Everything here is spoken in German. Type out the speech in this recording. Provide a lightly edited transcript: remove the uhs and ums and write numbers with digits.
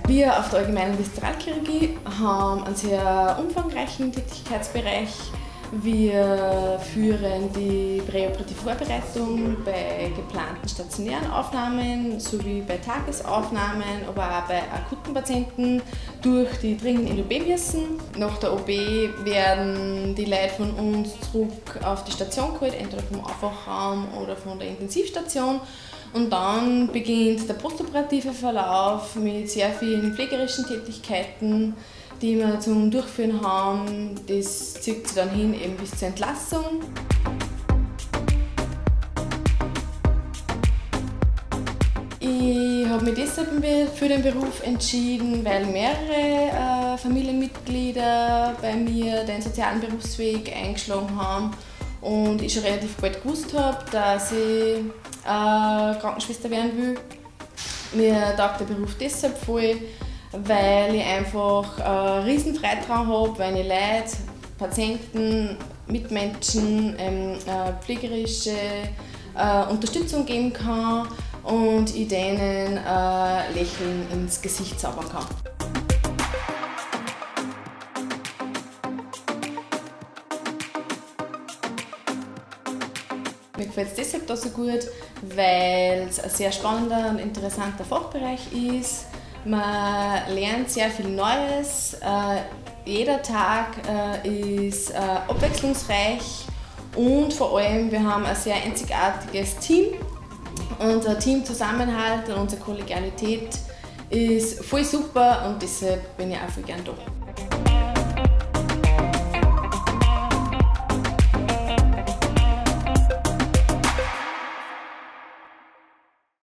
Wir auf der Allgemeinen Viszeralchirurgie haben einen sehr umfangreichen Tätigkeitsbereich. Wir führen die präoperative Vorbereitung bei geplanten stationären Aufnahmen sowie bei Tagesaufnahmen, aber auch bei akuten Patienten durch, die dringend in die OP müssen. Nach der OP werden die Leute von uns zurück auf die Station geholt, entweder vom Aufwachraum oder von der Intensivstation. Und dann beginnt der postoperative Verlauf mit sehr vielen pflegerischen Tätigkeiten, die wir zum Durchführen haben. Das zieht sich dann hin eben bis zur Entlassung. Ich habe mich deshalb für den Beruf entschieden, weil mehrere Familienmitglieder bei mir den sozialen Berufsweg eingeschlagen haben und ich schon relativ bald gewusst habe, dass ich Krankenschwester werden will. Mir taugt der Beruf deshalb voll, weil ich einfach riesen Freude daran habe, wenn ich Leute, Patienten, Mitmenschen pflegerische Unterstützung geben kann und ich denen Lächeln ins Gesicht zaubern kann. Mir gefällt es deshalb da so gut, weil es ein sehr spannender und interessanter Fachbereich ist. Man lernt sehr viel Neues. Jeder Tag ist abwechslungsreich und vor allem wir haben ein sehr einzigartiges Team. Unser Teamzusammenhalt und unsere Kollegialität ist voll super und deshalb bin ich auch voll gern da.